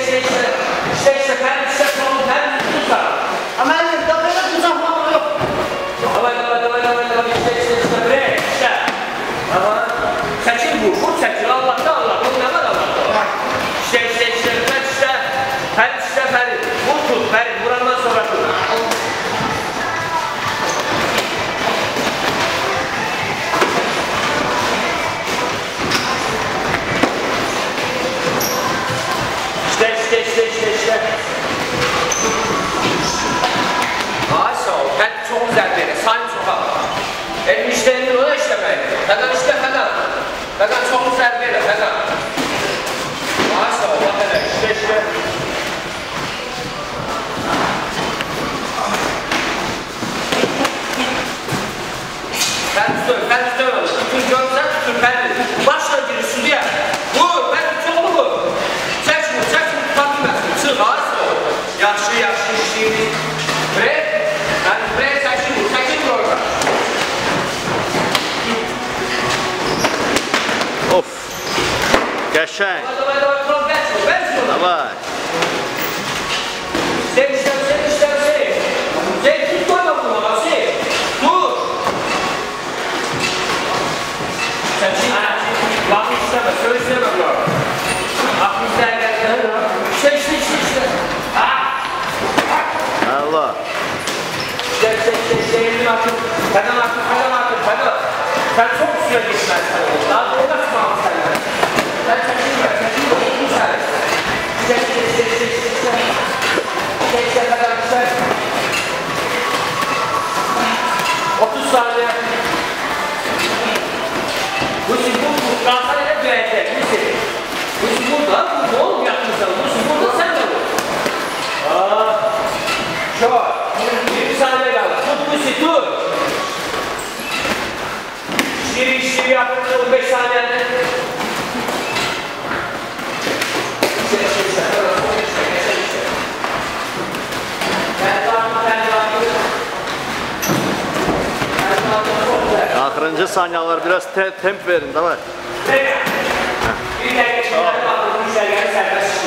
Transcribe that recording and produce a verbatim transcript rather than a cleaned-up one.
işte işte. İşte işte ben işte sonu ben tutar. Ama elimde böyle tuzaklama yok. Davay davay davay davay davay işte işte işte bre işte. Ama çekil vur vur çekil Allah'ta Allah. Bu ne var Allah'ta? İşte işte işte ben işte. Ben işte ben vur tut ben vurandan sonra tut. İşte işte işte işte işte. Ay sağ ol. Ben çok güzel beni. Sayın sokağa. Benim işlerimdir o da işte ben. Fakat işte fakat. Fakat çok güzel beni. Fakat. Ay sağ ol. Bak hele. İşte işte. Ben tutuyorum. Ben tutuyorum. Tutun görsen tutun. Ben başla giriyorsun diye. Vur. Ben tutuyorum vur. Çek vur. Çek vur. Tutabilmezsin. Çık. Ay sağ ol. Yaxşı yaxşı işleyiniz. Ve ben buraya çekil vur. Çekil vur orada. Of. Qəşəng. Davay davay davay. Ben çık. Ben çık. Davay. Sen işlem sen işlem sen. Sen tut koyma bunu bak sen. Dur. Sen şimdi lafı isteme. Söyle isteme bunu. Aklınızda geldi. İşte işte işte işte. Allah. İşte işte işte işte. Elini atın. Pedal atın. Pedal atın. Pedal. Sen çok üstüne geçmezsen. Daha doğru da tutmamı senden. Sen çekilme. Çekilme. Bu sen. İşte işte işte işte işte. İşte işte pedal işte. otuz saniye. Bu bu bu kalsana hep dönecek. Bu burada. Bu bol yapmışlar. Bu burada sen de vur. Aa. Çok. Bir saniye kaldı. Tut bu si tut. Şiri şiri yapın. on beş saniyede. İşte işte işte. Ben daha ben daha Axırıncı saniyalar biraz te temp verin, davay. Bir dakika. Bir dakika. Bir dakika.